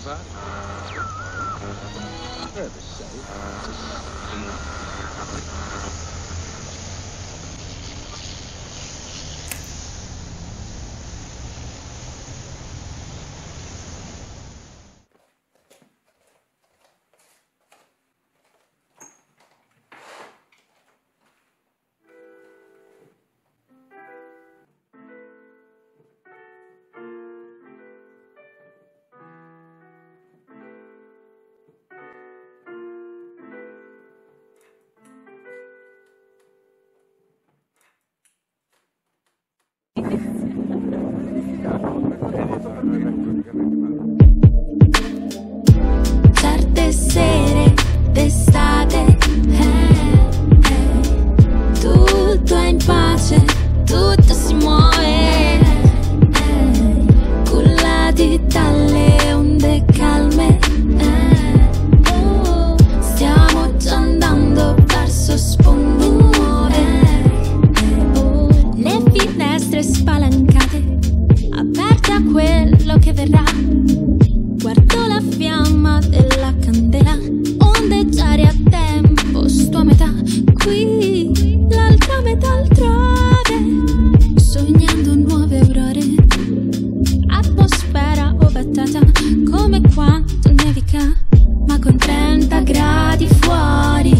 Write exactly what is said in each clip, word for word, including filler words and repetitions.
Certe sere d'estate, eh, eh, tutto è in pace, tutto si muove, eh, cullati dalle onde calme, eh, oh, stiamo già andando verso sponde nuove, eh, oh, le finestre spalancate, aperta a quello che verrà. Guardo la fiamma della candela ondeggiare a tempo, sto a metà qui, l'altra metà altrove, sognando nuove aurore, atmosfera ovattata come quando nevica, ma con trenta gradi fuori.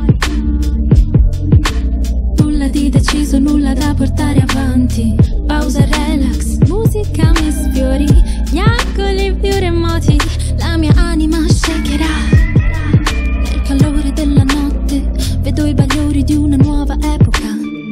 Nulla di deciso, nulla da portare avanti, pausa, relax, musica mi sfiori, gli angoli più remoti, la mia anima shakerà. Nel calore della notte vedo i bagliori di una nuova epoca.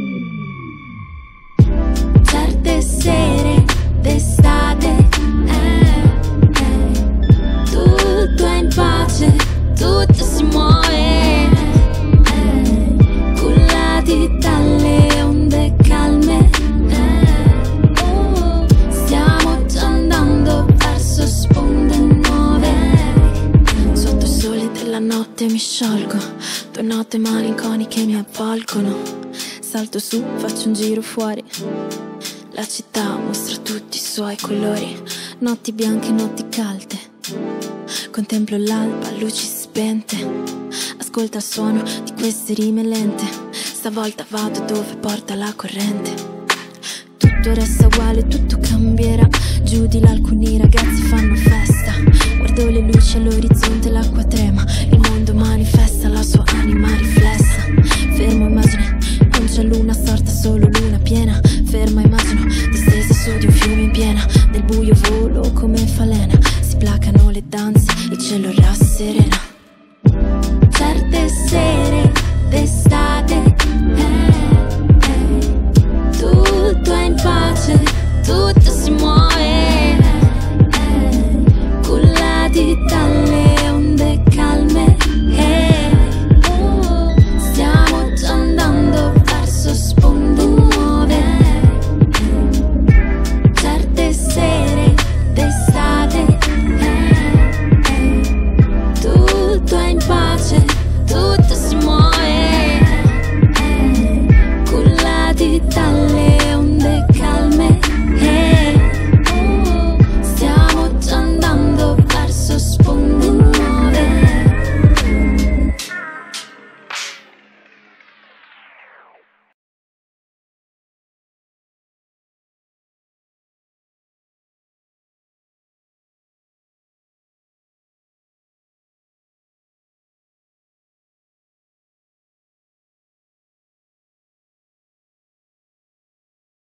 Certe sere d'estate, eh, eh, tutto è in pace, tutto si muove, eh, cullati dalle onde calme, eh, oh, stiamo già andando verso sponde nuove. Sotto il sole della notte mi sciolgo, due note malinconiche mi avvolgono, salto su, faccio un giro fuori, la città mostra tutti i suoi colori, notti bianche, notti calde, contemplo l'alba, luci spente, ascolta il suono di queste rime lente, stavolta vado dove porta la corrente. Tutto resta uguale, tutto cambierà, giù di là alcuni ragazzi fanno festa, guardo le luci all'orizzonte, l'acqua trema, il mondo manifesta la sua anima riflessa. Fermo, immagine, non c'è luna storta, solo luna piena, ferma, immagino, distesa su di un fiume in piena, nel buio volo come falena, si placano le danze, il cielo rasserena. Certe sere d'estate,